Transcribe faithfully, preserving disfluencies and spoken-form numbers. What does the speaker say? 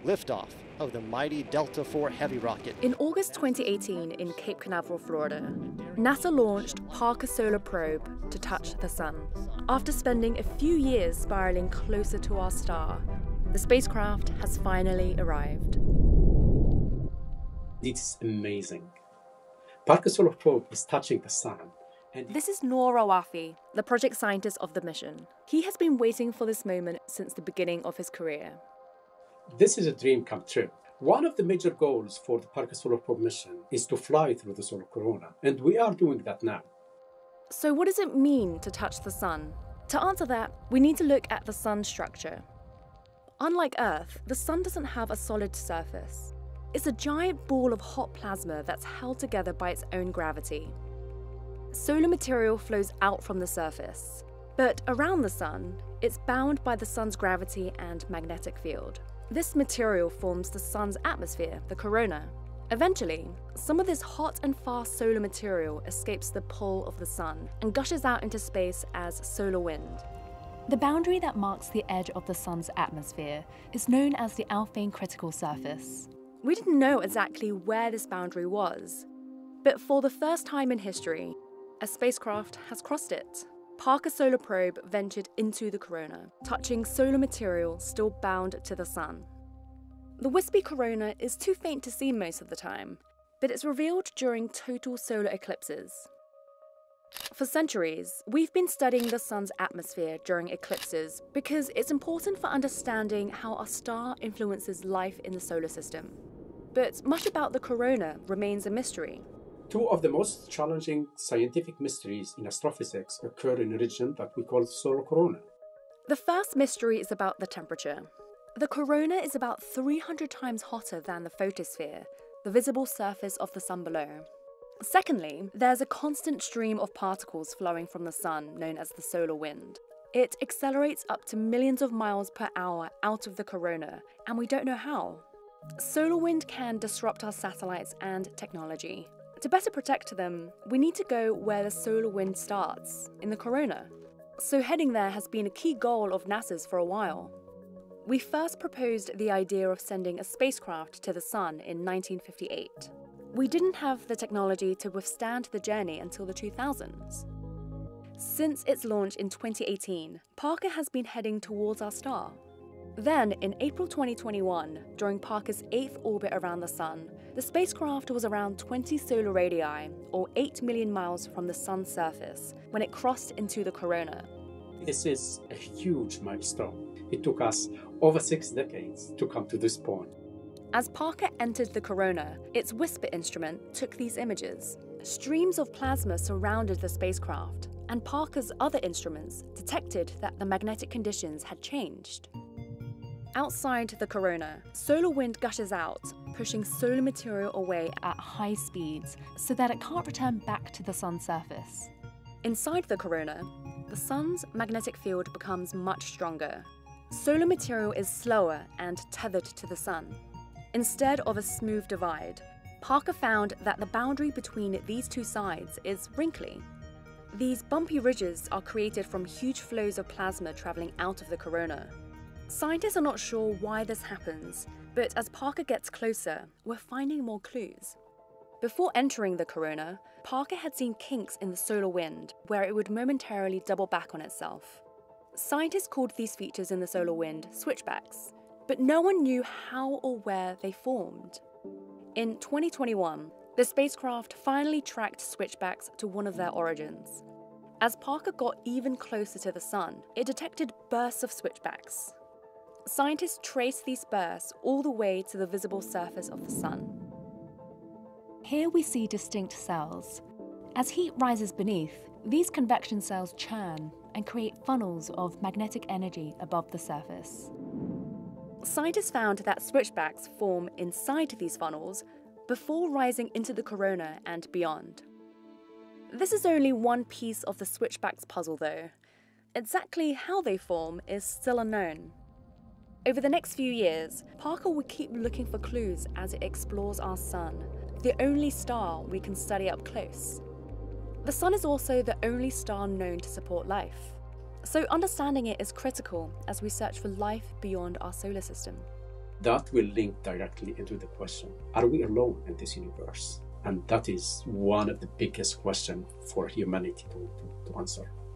liftoff of the mighty Delta four Heavy rocket. In August twenty eighteen in Cape Canaveral, Florida, NASA launched Parker Solar Probe to touch the sun. After spending a few years spiraling closer to our star, the spacecraft has finally arrived. It's amazing. Parker Solar Probe is touching the sun. And this is Nour Raouafi, the project scientist of the mission. He has been waiting for this moment since the beginning of his career. This is a dream come true. One of the major goals for the Parker Solar Probe mission is to fly through the solar corona, and we are doing that now. So what does it mean to touch the sun? To answer that, we need to look at the sun's structure. Unlike Earth, the sun doesn't have a solid surface. It's a giant ball of hot plasma that's held together by its own gravity. Solar material flows out from the surface, but around the sun, it's bound by the sun's gravity and magnetic field. This material forms the sun's atmosphere, the corona. Eventually, some of this hot and fast solar material escapes the pull of the sun and gushes out into space as solar wind. The boundary that marks the edge of the sun's atmosphere is known as the Alphane critical surface. We didn't know exactly where this boundary was, but for the first time in history, a spacecraft has crossed it. Parker Solar Probe ventured into the corona, touching solar material still bound to the sun. The wispy corona is too faint to see most of the time, but it's revealed during total solar eclipses. For centuries, we've been studying the sun's atmosphere during eclipses because it's important for understanding how our star influences life in the solar system. But much about the corona remains a mystery. Two of the most challenging scientific mysteries in astrophysics occur in a region that we call the solar corona. The first mystery is about the temperature. The corona is about three hundred times hotter than the photosphere, the visible surface of the sun below. Secondly, there's a constant stream of particles flowing from the sun known as the solar wind. It accelerates up to millions of miles per hour out of the corona, and we don't know how. Solar wind can disrupt our satellites and technology. To better protect them, we need to go where the solar wind starts, in the corona. So heading there has been a key goal of NASA's for a while. We first proposed the idea of sending a spacecraft to the sun in nineteen fifty-eight. We didn't have the technology to withstand the journey until the two thousands. Since its launch in twenty eighteen, Parker has been heading towards our star. Then, in April twenty twenty-one, during Parker's eighth orbit around the sun, the spacecraft was around twenty solar radii, or eight million miles from the sun's surface, when it crossed into the corona. This is a huge milestone. It took us over six decades to come to this point. As Parker entered the corona, its whisper instrument took these images. Streams of plasma surrounded the spacecraft, and Parker's other instruments detected that the magnetic conditions had changed. Outside the corona, solar wind gushes out, pushing solar material away at high speeds so that it can't return back to the sun's surface. Inside the corona, the sun's magnetic field becomes much stronger. Solar material is slower and tethered to the sun. Instead of a smooth divide, Parker found that the boundary between these two sides is wrinkly. These bumpy ridges are created from huge flows of plasma traveling out of the corona. Scientists are not sure why this happens, but as Parker gets closer, we're finding more clues. Before entering the corona, Parker had seen kinks in the solar wind, where it would momentarily double back on itself. Scientists called these features in the solar wind switchbacks, but no one knew how or where they formed. In twenty twenty-one, the spacecraft finally tracked switchbacks to one of their origins. As Parker got even closer to the sun, it detected bursts of switchbacks. Scientists traced these bursts all the way to the visible surface of the sun. Here we see distinct cells. As heat rises beneath, these convection cells churn and create funnels of magnetic energy above the surface. Scientists found that switchbacks form inside these funnels before rising into the corona and beyond. This is only one piece of the switchbacks puzzle though. Exactly how they form is still unknown. Over the next few years, Parker will keep looking for clues as it explores our sun, the only star we can study up close. The sun is also the only star known to support life, so understanding it is critical as we search for life beyond our solar system. that will link directly into the question, are we alone in this universe? And that is one of the biggest questions for humanity to, to, to answer.